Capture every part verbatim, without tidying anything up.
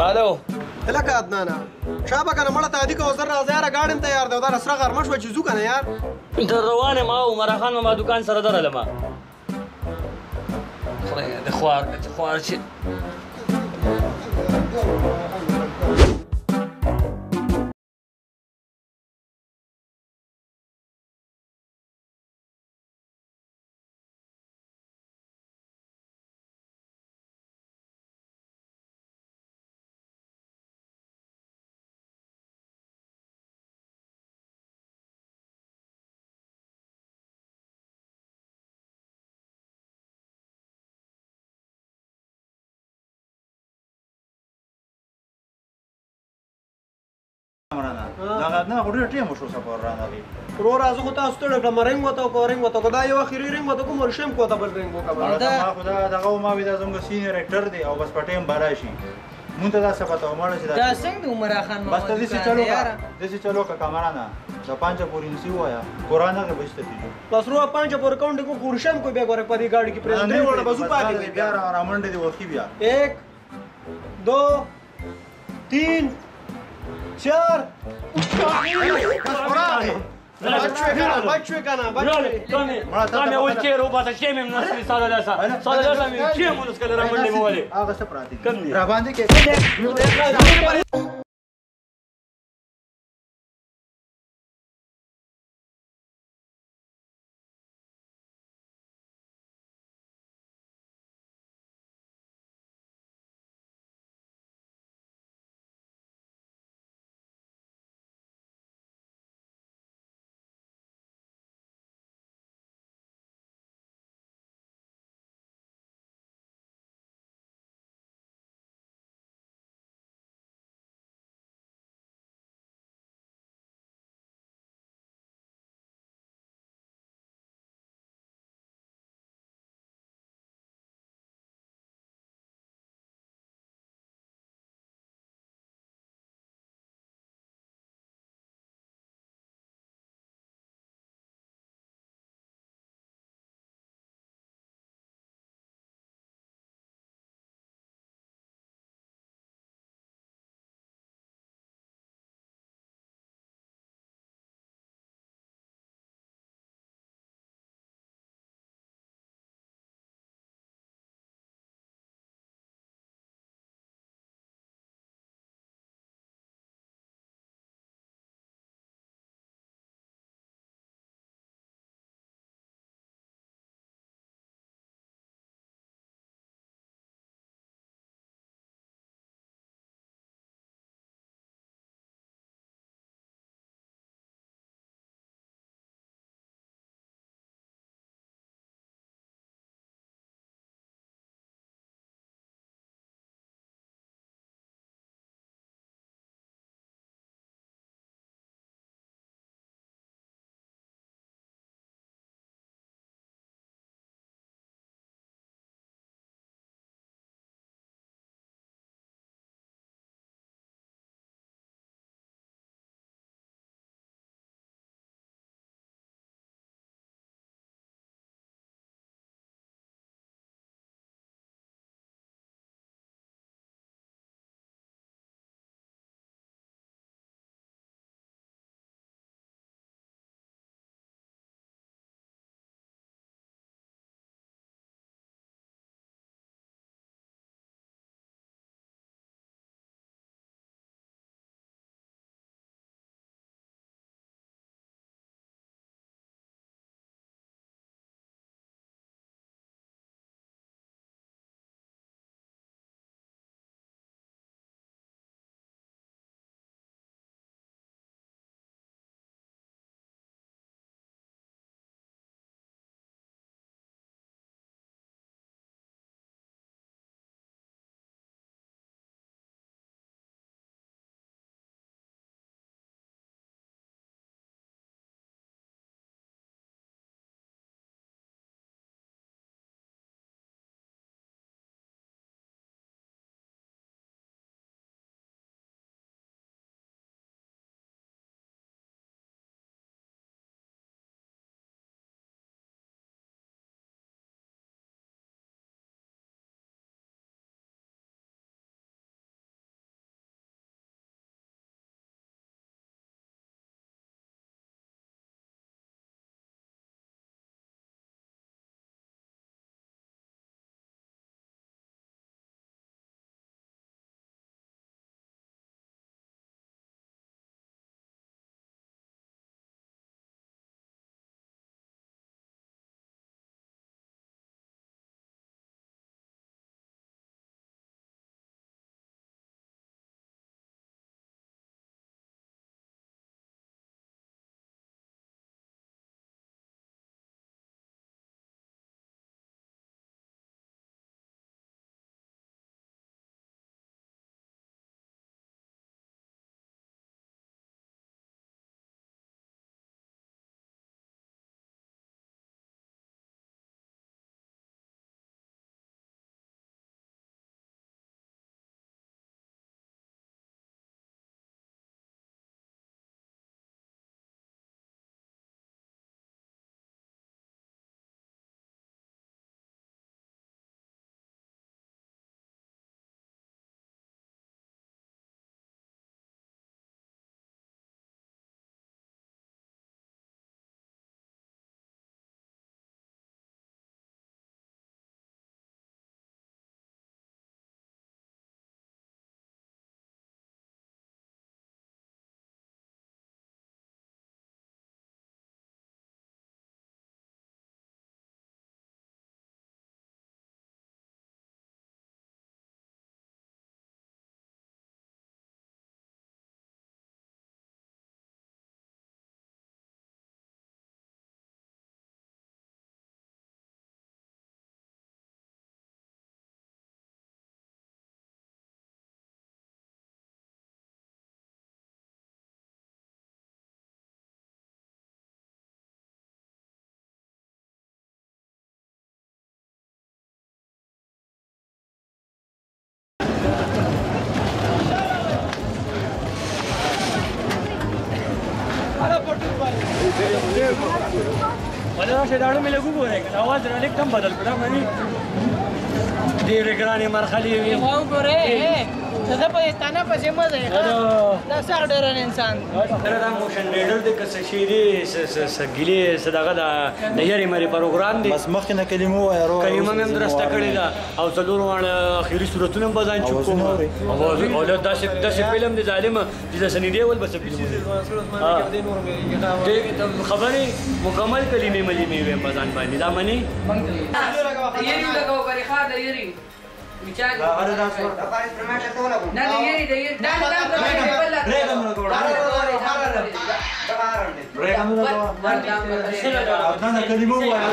الو لکه عدنانه شابه کنه مړه ته ادي که وزر راځه یاره ګاډی م تیار دی او دا رسره غرمه شوه چې ځو کنه یار در روان یم او عمرا خان ما دکان سره درغلم خدای د خوار د خوار چې دا نه خو ډېر ټیم وشو سفر رانغی ورور راځه خو تاسو ته ډکړم رنګ وته او رنګ وته دا یو اخري رنګ وته کوم شیم کو ته بل رنګ وکړه ما خدا دغه ما وی دا زموږ سینیئر اکټر دی او بس پټیم بارا شي مونږ ته دا څه پته ومړه چې دا څنګه عمرا خان بس ته دې چلو کا دې چلو کا کامرانا دا پانچ پورین سی وایا قران هغه بچته دي بس رو پانچ پور کاونټ کو خورشم کو به ګوره په دې گاډي کې پرې درې وړه بزو پاتې بیا را منډه دی وکی بیا एक दो तीन चार بچوی کنه بچوی کنه بچوی تامه اول کې رو باسه شی مې نسې ساده داسه ساده داسه مې چې مونږ کله را منډه مولې هغه څه پراتی کم دي را باندې کې داړو مې لګو ګورې کنه اواز را لیک کم بدل کړه مانی ډېرې ګرانې مرخلې وي واو ګورې زه په استانه پسې مزه یم دا سر ډېر انسان سره دا موشن ریډر د کس شي دی س ګلې صدقه دا د یاري مری پروګرام دی بس مخکې نه کلمه وایه رو کلمه مې هم درسته کړې ده او څلور واړه اخري صورتونه هم به ځان چوپ کوم اولاد داسې داسې فلم دی ظالمه چې د سنیدې ول بس فلم دی خبرې مکمل کلمې مليمې وې په ځان باندې دا مني یری لګاو بری خا د یری میچا دا هر داس ورته نه د یری د یری دا دا بل برېګ هم لګوړه برېګ هم لګوړه او دا کلمه وایه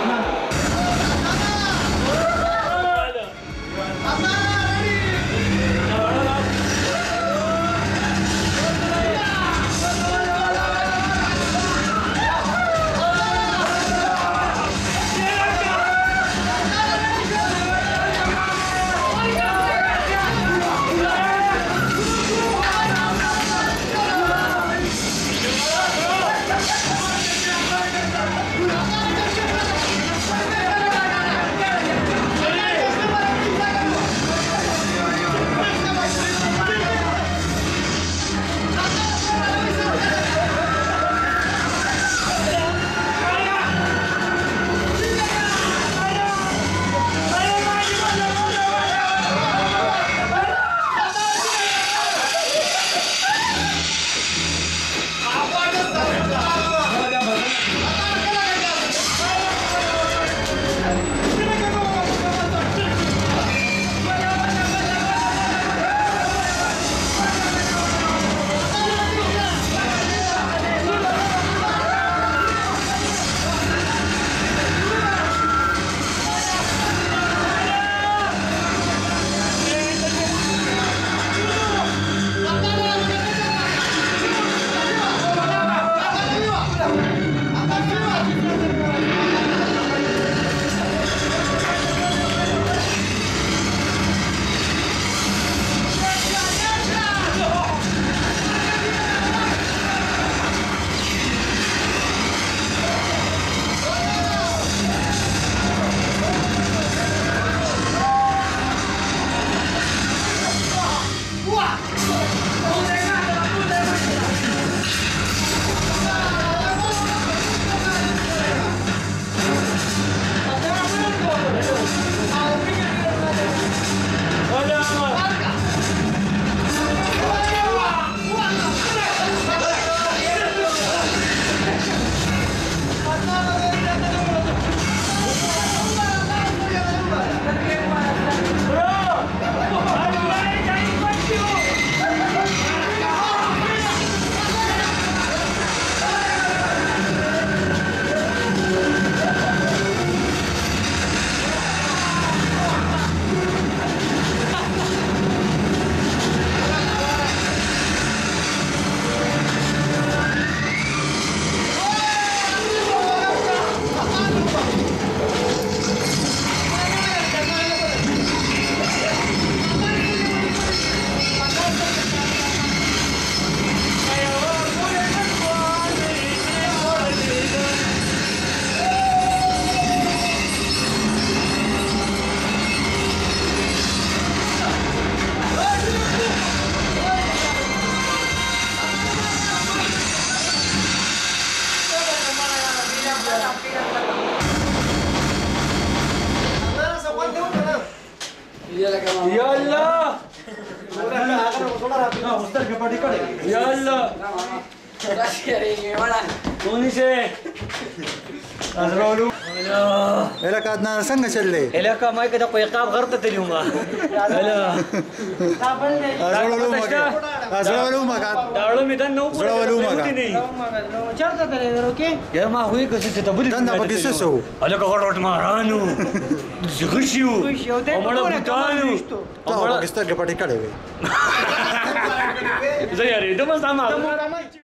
يلا يلا کونی سے ازرولو الکه عدنان څنګه چل دی الکه ما کده کوئی عقاب غرته تلیم هلا ازرولو مګه ازرولو مګه داړو می دن نو ازرولو مګه چرته تللی درو کې یا ما هوی که څه ته بلی دنده پکې څه سو الکه غړوټ مارانو زغشیو او مړه بوتانو تا وګسته کې پټی کړې وي زه یاري دمه سامان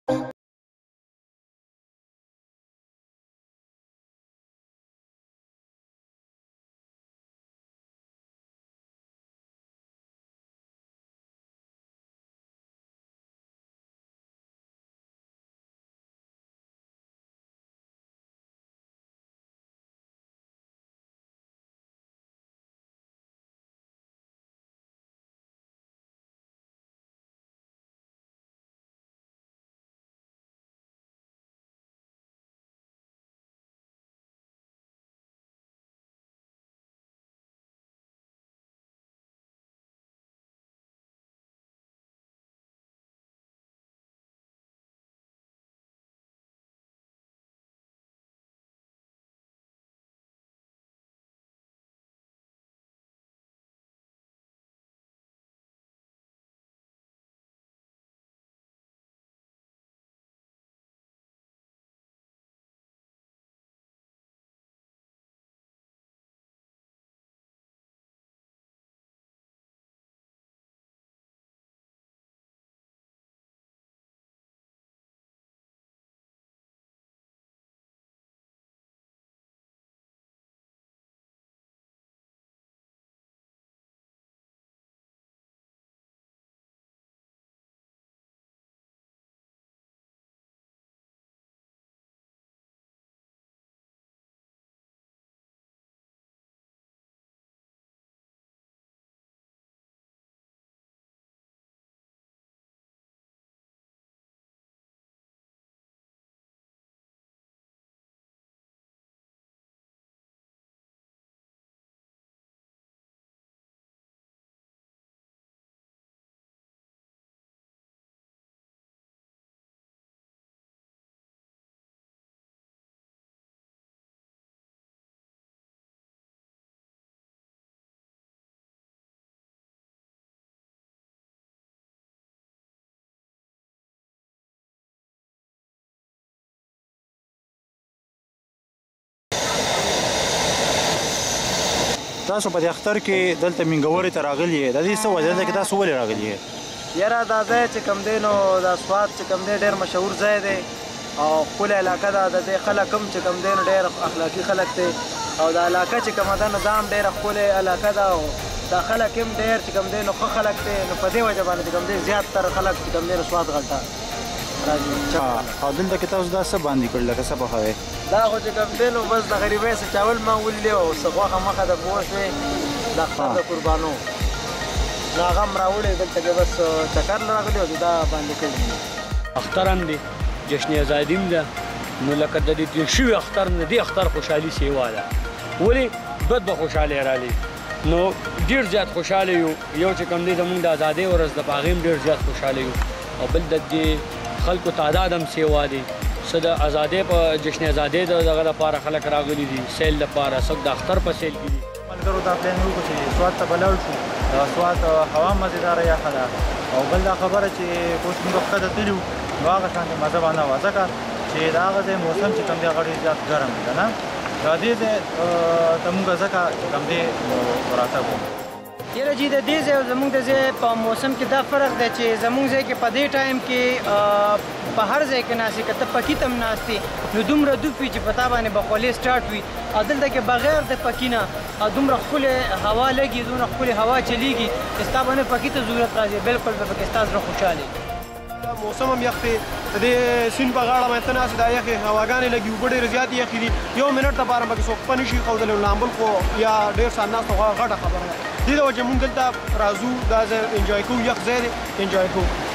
تاسو په دې اختر کې دلته منګورې ته راغلي یې د دې څه وجه ده چې تاسو ولې راغلي یې؟ یاره دا ځای چې کوم دی نو دا سوات چې کوم دی ډېر مشهور ځای دی او ښکلې علاقه ده د دې خلک هم چې کوم دی نو ډېر اخلاقي خلک دی او دا علاقه چې کومه ده نو دا هم ډېره ښکلې علاقه ده او دا خلک هم ډېر چې کوم دی نو ښه خلک دی نو په دې وجه باندې چې کوم دی زیاتره خلک چې کوم دی نو سوات غلطه راځي. او دلته کې تاسو دا څه باندې کړل لکه څه پخوئ؟ دا خو چې کوم دی نو بس د غریبۍ څه چاول ما ولیدې او څه غوښه مخه ده پوه شوې د اختر د قربانو نو هغه هم راوړې دلته کې بس چکر راغلی او دا باندې کړي. اختر هم دی جشن ازادي هم ده نو لکه د دې تېر شوي اختر نه دې اختر خوشحالي سیوا ده ولې بد به خوشحالي رالي نو ډېر زیات خوشحاله یو یو چې کوم دی زموږ د ازادۍ ورځ ده په هغې هم ډېر زیات خوشحاله یو او بل د دې خلکو تعداد هم سیوا دی څه د ازادۍ په جشن ازادۍ د دغه لپاره خلک راغلي دي سیل لپاره څوک د اختر په سیل کې دي. ملګرو دا پلان وکړو چې سوات ته به لاړ شو د سوات هوا مزېداره یخه ده او بل دا خبره چې اوس موږ ښکته تللي وو نو هغه شانتې مزه به نه وه ځکه چې د هغه ځای موسم چې کوم دی هغه ډېر زیات ګرم دی که نه د دې ځای ته موږ ځکه چې کوم دی راتګ وو. یاره جی د دې ځای او زموږ د ځای په موسم کې دا فرق دی چې زموږ ځای کې په دې ټایم کې په هر ځای کې ناست که ته پکي ته هم ناست نو دومره دوف وي چې په تا باندې به خولې سټارټ وي او دلته کې بغیر د پکي نه دومره ښکلې هوا لګي دومره ښکلې هوا چلیږي چې ستا باندې پکي ته ضرورت راځي بالکل به پکې ستا زړه خوشحاله موسم هم یخ دی د دې سیند په غاړه باندې ته ناست دا یخې هواګانې لګي اوبه ډېرې زیاتې یخې دي یو منټ دپاره پکې څوک په نه شي ښودلی لامبل خو یا ډېر سات ناست غټه خبره ده دې د وجې مونږ دلته راځو دا ځای انجوای کوو یخ ځای دی انجوای کوو.